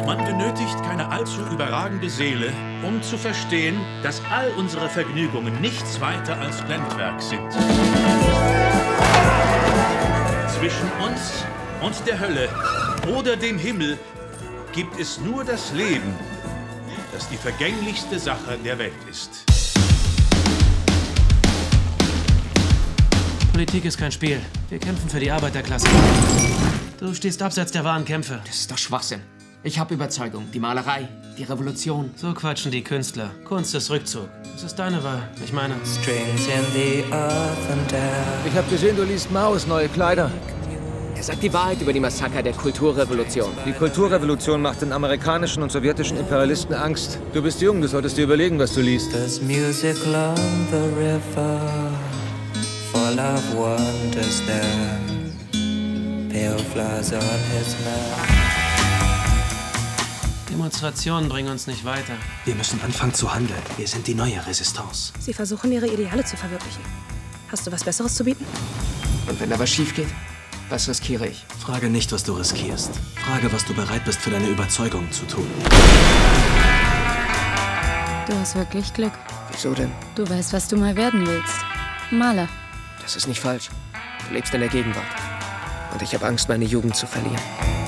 Man benötigt keine allzu überragende Seele, um zu verstehen, dass all unsere Vergnügungen nichts weiter als Blendwerk sind. Zwischen uns und der Hölle oder dem Himmel gibt es nur das Leben, das die vergänglichste Sache der Welt ist. Politik ist kein Spiel. Wir kämpfen für die Arbeiterklasse. Du stehst abseits der wahren Kämpfe. Das ist doch Schwachsinn. Ich habe Überzeugung. Die Malerei, die Revolution. So quatschen die Künstler. Kunst ist Rückzug. Das ist deine Wahl, ich meine. Ich habe gesehen, du liest Maos neue Kleider. Er sagt die Wahrheit über die Massaker der Kulturrevolution. Die Kulturrevolution macht den amerikanischen und sowjetischen Imperialisten Angst. Du bist jung, du solltest dir überlegen, was du liest. There's music along the river, full of wonders there. Pale flowers on his mouth. Demonstrationen bringen uns nicht weiter. Wir müssen anfangen zu handeln. Wir sind die neue Resistance. Sie versuchen, ihre Ideale zu verwirklichen. Hast du was Besseres zu bieten? Und wenn da was schief geht, was riskiere ich? Frage nicht, was du riskierst. Frage, was du bereit bist, für deine Überzeugung zu tun. Du hast wirklich Glück. Wieso denn? Du weißt, was du mal werden willst. Maler. Das ist nicht falsch. Du lebst in der Gegenwart. Und ich habe Angst, meine Jugend zu verlieren.